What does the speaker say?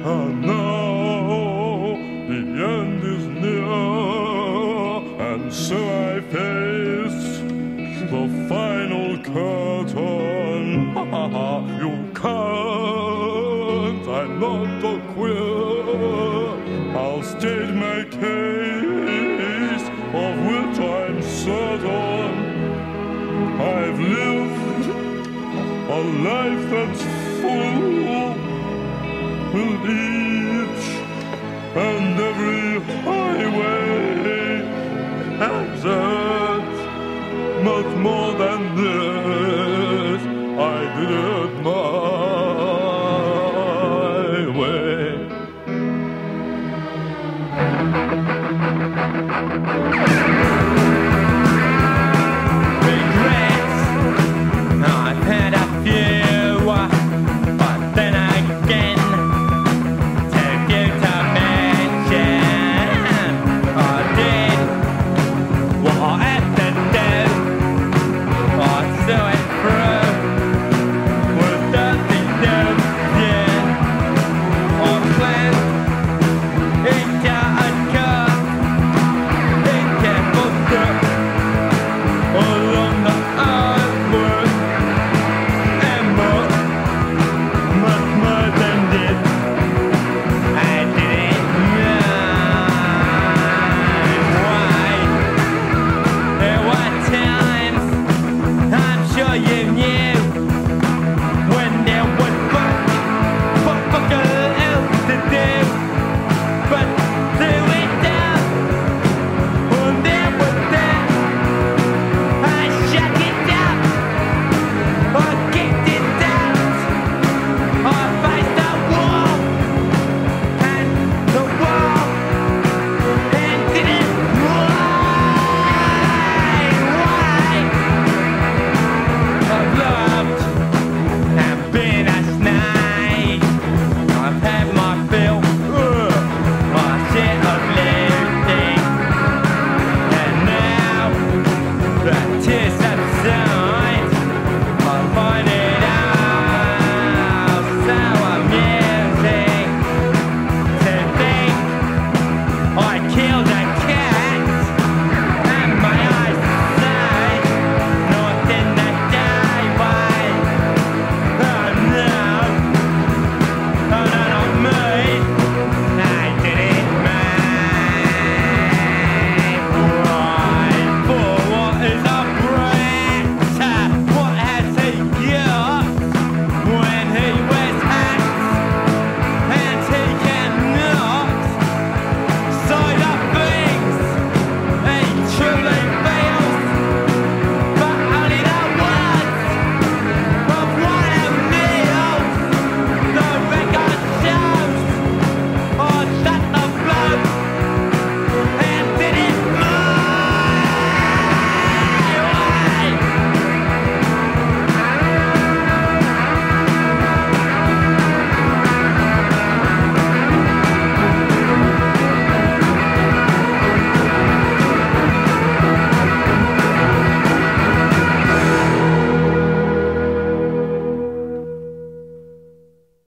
And now the end is near, and so I face the final curtain. You can't, I'm not a queer. I'll state my case, of which I'm certain. I've lived a life that's full, with each and every highway exit much more than this.